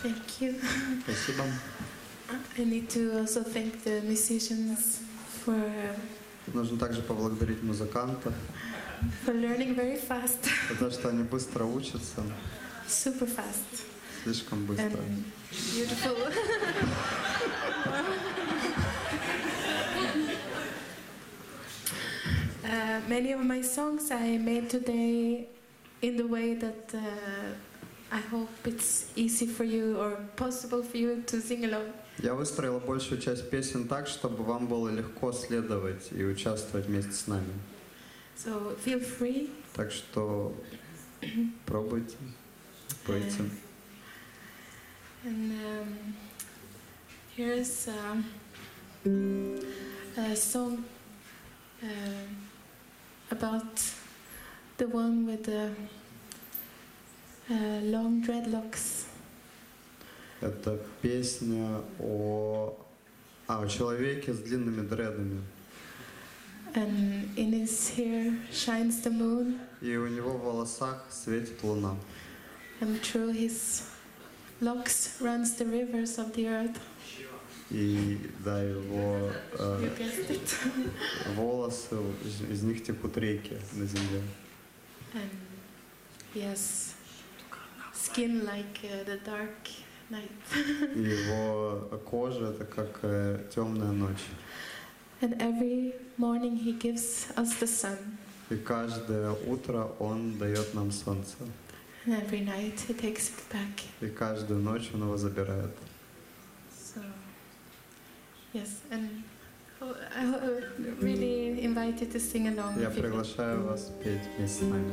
Thank you. Спасибо. I need to also thank the musicians for Нужно также поблагодарить музыкантов, learning very fast, за то, что они быстро учатся, super fast, слишком быстро. and beautiful. Many of my songs I made today in the way that I hope it's easy for you or possible for you to sing along. Я выстроила большую часть песен так, чтобы вам было легко следовать и участвовать вместе с нами. So feel free. Так что пробуйте, пойте. And here's a song about the one with the long dreadlocks. Это песня о человеке с длинными дредами. And in his hair shines the moon. И у него в волосах светит луна. And through his locks runs the rivers of the earth. И да, его You guessed it. волосы, из них текут реки на земле. And he has skin like the dark night. И его кожа это как темная ночь. And every morning he gives us the sun. И каждое утро он дает нам солнце. And every night he takes it back. И каждую ночь он его забирает. So, yes, and I really invite you to sing along. Я if you can. приглашаю вас петь вместе с нами.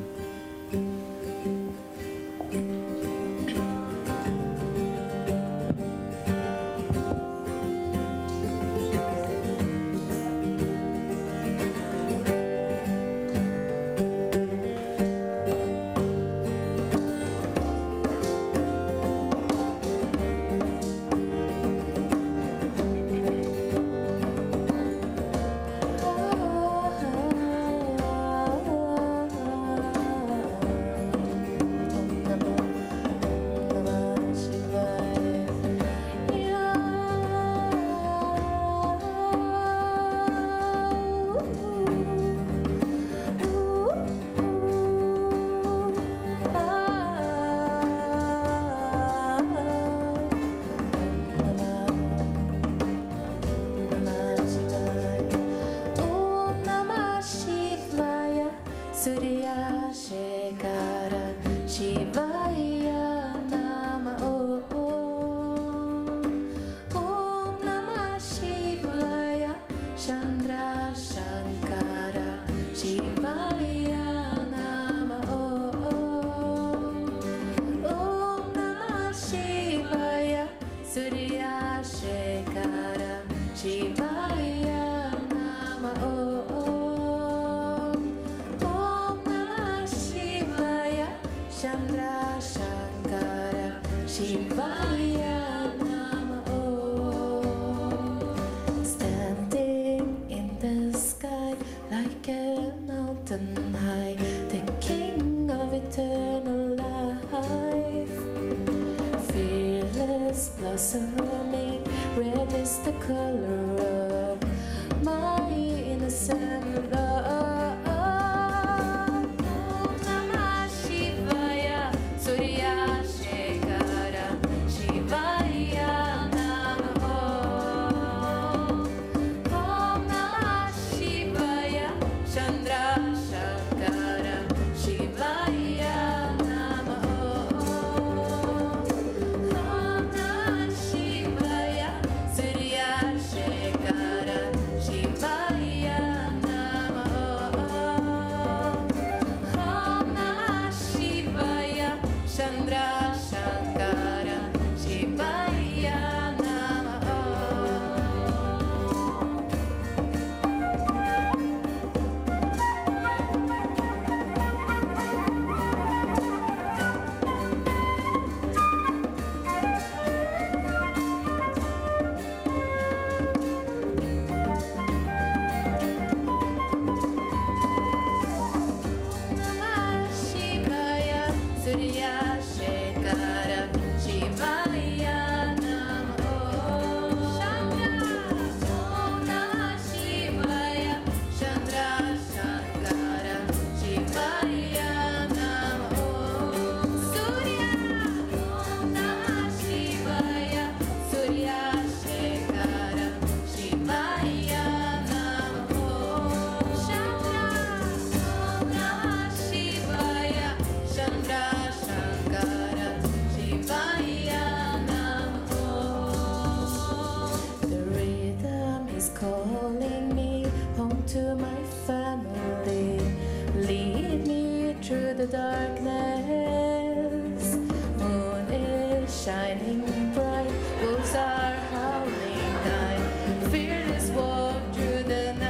shining bright, wolves are howling night, fearless walk through the night.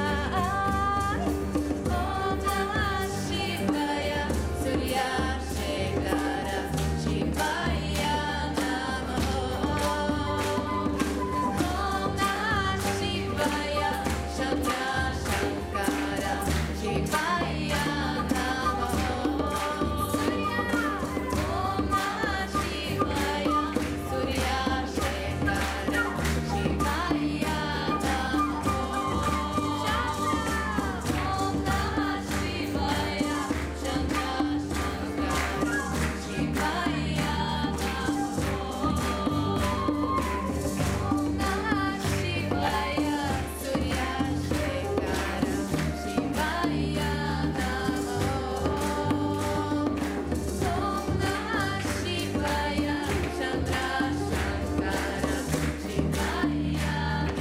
Om Namah Shivaya, Surya Shekara, Shivaya Namo. Om Namah Shivaya, Chandra Shankara, Shivaya Namo. Om Namah Shivaya, Surya Shekara, Shivaya Namo. Om Namah Shivaya, Chandra Shankara, Shivaya Namo. Om Namah Shivaya, Surya Shekara, Shivaya Namo. Om Namah Shivaya, Chandra Shankara, Shivaya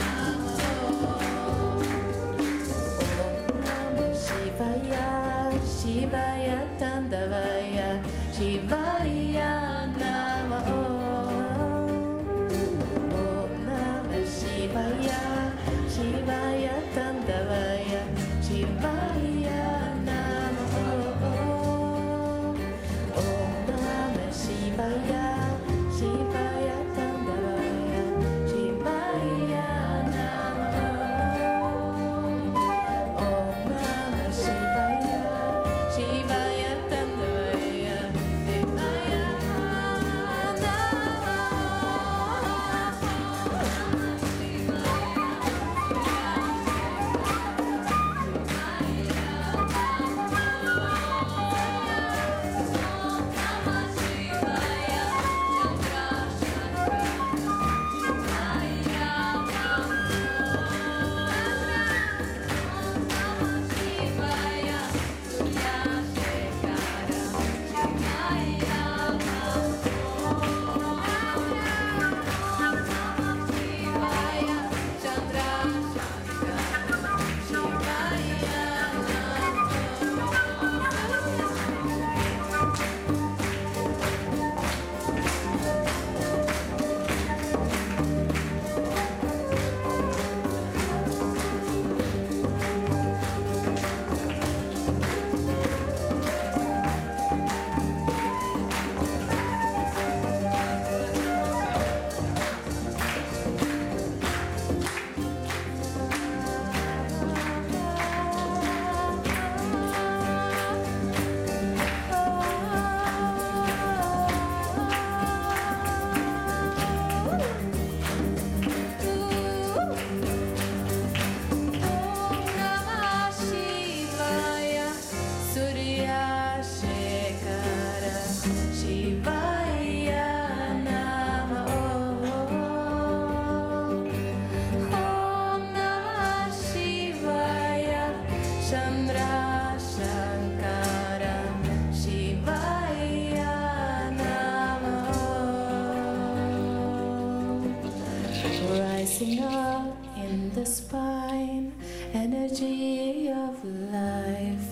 Namo. Om Shivaya, Shivaya Tandavaya, Shivaya Namo. Om Namah Shivaya, Shivaya Tandavaya, Shivaya Namo. Om Namah Shivaya, Shivaya Tandavaya, Shivaya Namo. Om Namah Shivaya, Shivaya Tandavaya, Shivaya rising up in the spine, energy of life,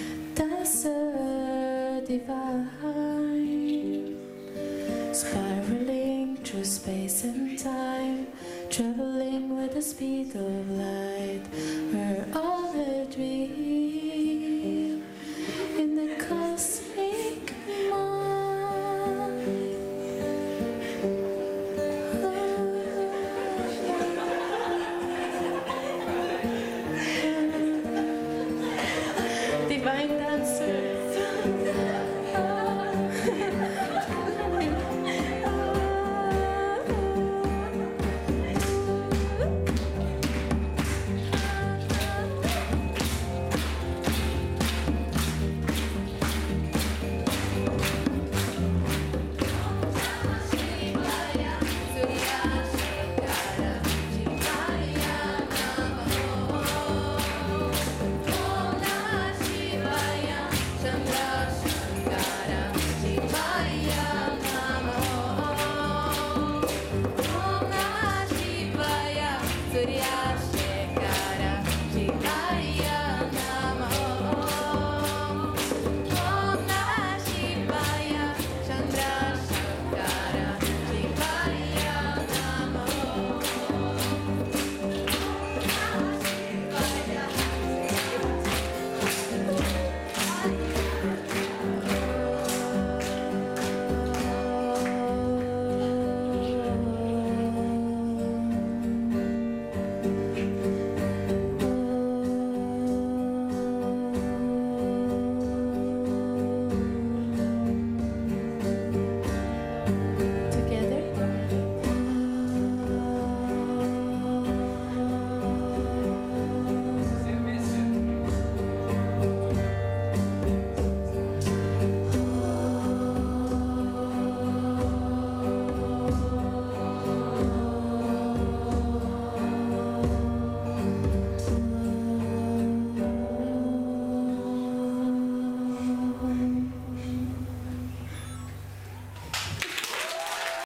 dancer divine, spiraling through space and time, traveling with the speed of light. We're all a dream in the cosmos.